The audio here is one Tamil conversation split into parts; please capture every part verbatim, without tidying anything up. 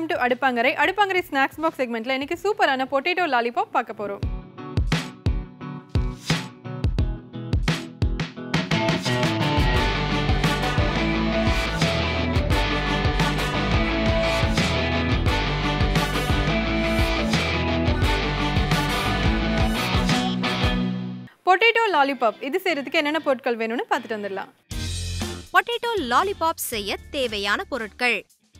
Welcome to Aduppangarai. Aduppangarai snacks box செக்மெண்ட்ல இன்னைக்கு சூப்பரான பொட்டேட்டோ லாலிபாப் பார்க்க போறோம். பொட்டேட்டோ லாலிபாப் இது செய்யறதுக்கு என்னென்ன பொருட்கள் வேணும்னு பார்த்துட்டு வந்துடலாம். பொட்டேட்டோ லாலிபாப் செய்ய தேவையான பொருட்கள்: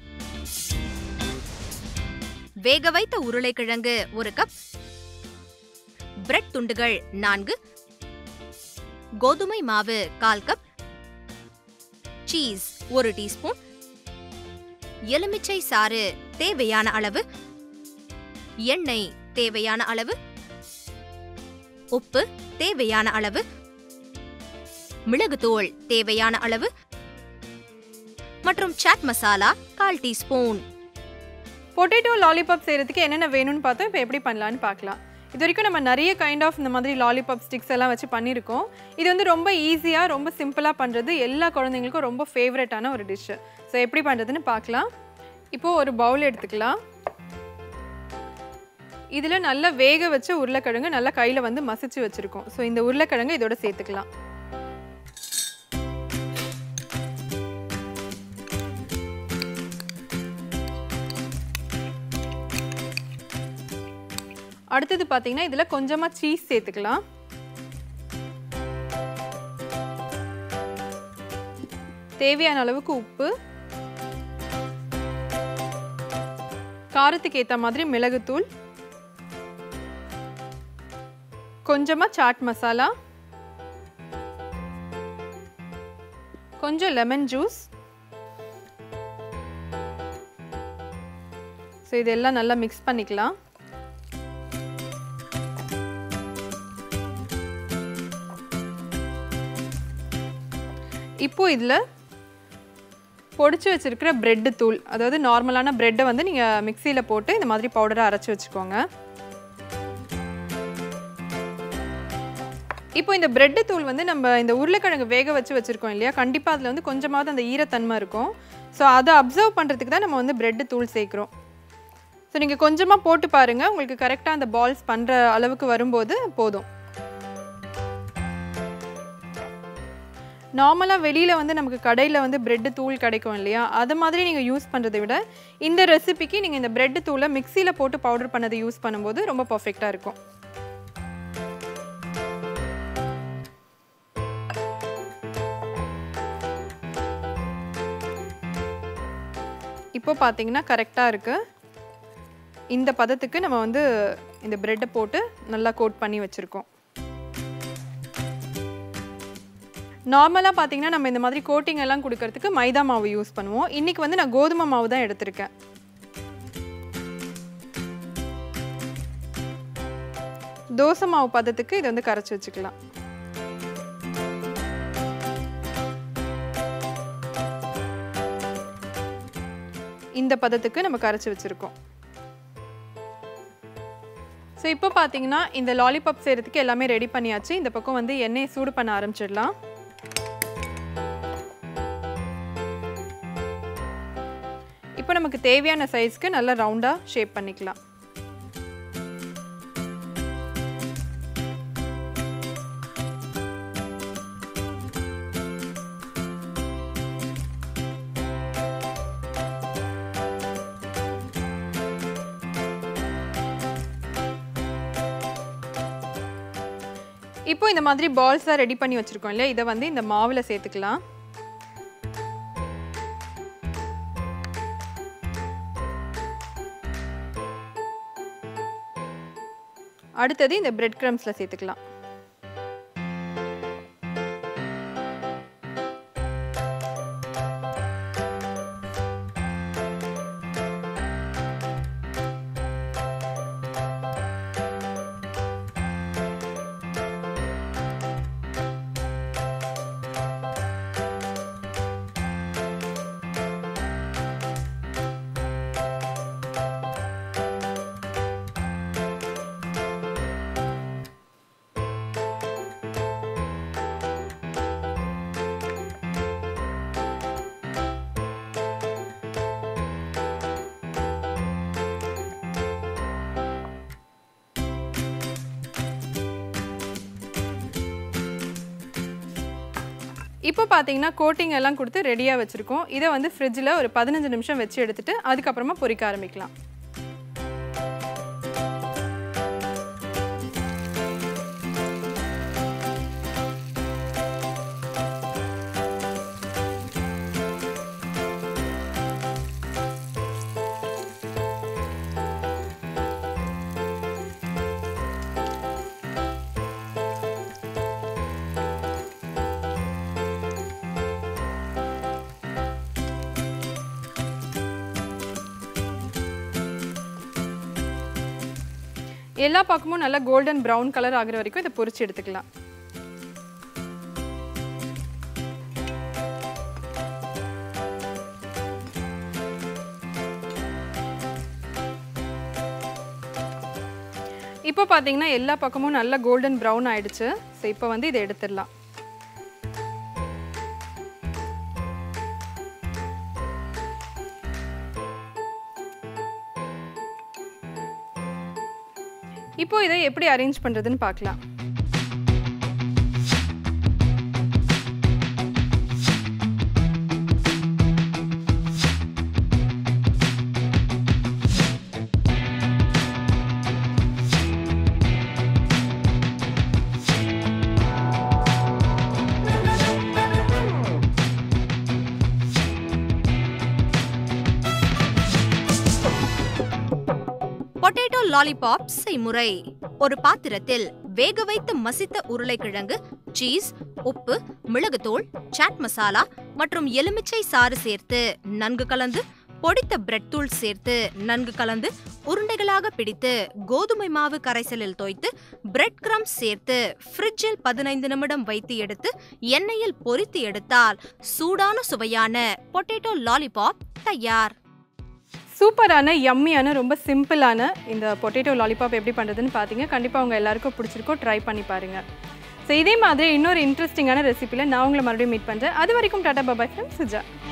வேக வைத்த உருளைக்கிழங்கு ஒரு கப், பிரெட் துண்டுகள் நான்கு, கோதுமை மாவு கால் கப், சீஸ் ஒரு டீஸ்பூன், எலுமிச்சை சாறு தேவையான அளவு, எண்ணெய் தேவையான அளவு, உப்பு தேவையான அளவு, மிளகுத்தூள் தேவையான அளவு மற்றும் சாட் மசாலா கால் டீஸ்பூன். பொட்டேட்டோ லாலிபாப் செய்யறதுக்கு என்னென்ன வேணும்னு பார்த்தோம். இப்போ எப்படி பண்ணலான்னு பார்க்கலாம். இது வரைக்கும் நம்ம நிறைய கைண்ட் ஆஃப் இந்த மாதிரி லாலிபாப் ஸ்டிக்ஸ் எல்லாம் வச்சு பண்ணியிருக்கோம். இது வந்து ரொம்ப ஈஸியாக ரொம்ப சிம்பிளாக பண்ணுறது, எல்லா குழந்தைங்களுக்கும் ரொம்ப ஃபேவரட்டான ஒரு டிஷ்ஷு. ஸோ எப்படி பண்ணுறதுன்னு பார்க்கலாம். இப்போது ஒரு பவுல் எடுத்துக்கலாம். இதில் நல்லா வேக வச்ச உருளைக்கிழங்கு நல்லா கையில் வந்து மசிச்சு வச்சுருக்கோம். ஸோ இந்த உருளைக்கிழங்கு இதோட சேர்த்துக்கலாம். அடுத்தது பார்த்தீங்கன்னா இதில் கொஞ்சமாக சீஸ் சேர்த்துக்கலாம். தேவையான அளவுக்கு உப்பு, காரத்துக்கு ஏற்ற மாதிரி மிளகுத்தூள், கொஞ்சமாக சாட் மசாலா, கொஞ்சம் லெமன் ஜூஸ். ஸோ இதெல்லாம் நல்லா மிக்ஸ் பண்ணிக்கலாம். இப்போ இதில் பொடிச்சு வச்சிருக்கிற பிரெட்டு தூள், அதாவது நார்மலான பிரெட்டை வந்து நீங்கள் மிக்சியில் போட்டு இந்த மாதிரி பவுடரை அரைச்சி வச்சுக்கோங்க. இப்போ இந்த பிரெட்டு தூள் வந்து நம்ம இந்த உருளைக்கிழங்கு வேக வச்சு வச்சுருக்கோம் இல்லையா, கண்டிப்பாக அதில் வந்து கொஞ்சமாவது அந்த ஈரத்தன்மை இருக்கும். ஸோ அதை அப்சர்வ் பண்ணுறதுக்கு தான் நம்ம வந்து பிரெட்டு தூள் சேர்க்குறோம். ஸோ நீங்கள் கொஞ்சமாக போட்டு பாருங்கள், உங்களுக்கு கரெக்டாக அந்த பால்ஸ் பண்ணுற அளவுக்கு வரும்போது போதும். நார்மலாக வெளியில் வந்து நமக்கு கடையில் வந்து பிரெட்டு தூள் கிடைக்கும் இல்லையா, அது மாதிரி நீங்கள் யூஸ் பண்ணுறதை விட இந்த ரெசிபிக்கு நீங்கள் இந்த பிரெட்டு தூளை மிக்சியில் போட்டு பவுடர் பண்ணதை யூஸ் பண்ணும்போது ரொம்ப பர்ஃபெக்டாக இருக்கும். இப்போ பார்த்தீங்கன்னா கரெக்டாக இருக்குது. இந்த பதத்துக்கு நம்ம வந்து இந்த பிரெட்டை போட்டு நல்லா கோட் பண்ணி வச்சுருக்கோம். நார்மலாக பார்த்தீங்கன்னா நம்ம இந்த மாதிரி கோட்டிங் எல்லாம் கொடுக்கறதுக்கு மைதா மாவு யூஸ் பண்ணுவோம். இன்றைக்கி வந்து நான் கோதுமை மாவு தான் எடுத்திருக்கேன். தோசை மாவு பதத்துக்கு இதை வந்து கரைச்சி வச்சுக்கலாம். இந்த பதத்துக்கு நம்ம கரைச்சி வச்சுருக்கோம். ஸோ இப்போ பார்த்தீங்கன்னா இந்த லாலிபாப் செய்கிறதுக்கு எல்லாமே ரெடி பண்ணியாச்சு. இந்த பக்கம் வந்து எண்ணெயை சூடு பண்ண ஆரம்பிச்சிடலாம். இப்போ நமக்கு தேவையான சைஸ்க்கு நல்லா ரவுண்டாக ஷேப் பண்ணிக்கலாம். இப்போ இந்த மாதிரி பால்ஸாக ரெடி பண்ணி வச்சுருக்கோம் இல்லையா, இதை வந்து இந்த மாவில் சேர்த்துக்கலாம். அடுத்தது இந்த பிரெட் கிரம்ஸில் சேர்த்துக்கலாம். இப்போ பார்த்தீங்கன்னா கோட்டிங் எல்லாம் கொடுத்து ரெடியாக வச்சுருக்கோம். இதை வந்து ஃப்ரிட்ஜில் ஒரு பதினஞ்சு நிமிஷம் வச்சு எடுத்துகிட்டு அதுக்கப்புறமா பொரிக்க ஆரம்பிக்கலாம். எல்லா பக்கமும் நல்லா கோல்டன் ப்ரௌன் கலர் ஆகிற வரைக்கும் இதை பொரிச்சு எடுத்துக்கலாம். இப்போ பார்த்தீங்கன்னா எல்லா பக்கமும் நல்லா கோல்டன் ப்ரௌன் ஆயிடுச்சு. ஸோ இப்போ வந்து இதை எடுத்துடலாம். இப்போ இதை எப்படி அரேஞ்ச் பண்றதுன்னு பார்க்கலாம். பொட்டேட்டோ லாலிபாப் செய்முறை. ஒரு பாத்திரத்தில் வேக வைத்து மசித்த உருளைக்கிழங்கு, சீஸ், உப்பு, மிளகுத்தூள், சாட் மசாலா மற்றும் எலுமிச்சை சாறு சேர்த்து நன்கு கலந்து பொடித்த பிரெட் தூள் சேர்த்து நன்கு கலந்து உருண்டைகளாக பிடித்து கோதுமை மாவு கரைசலில் தோய்த்து பிரெட் கிரம்ஸ் சேர்த்து ஃப்ரிட்ஜில் பதினைந்து நிமிடம் வைத்து எடுத்து எண்ணெயில் பொரித்து எடுத்தால் சூடான சுவையான பொட்டேட்டோ லாலிபாப் தயார். சூப்பரான யம்மியான ரொம்ப சிம்பிளான இந்த பொட்டேட்டோ லாலிபாப் எப்படி பண்ணுறதுன்னு பார்த்தீங்க. கண்டிப்பாக உங்கள் எல்லாருக்கும் பிடிச்சிருக்கோ, ட்ரை பண்ணி பாருங்கள். ஸோ இதே மாதிரி இன்னொரு இன்ட்ரெஸ்டிங்கான ரெசிபியில் நான் உங்களை மறுபடியும் மீட் பண்ணுறேன். அது வரைக்கும் டாடா பாபாய் ஃப்ரம் சுஜா.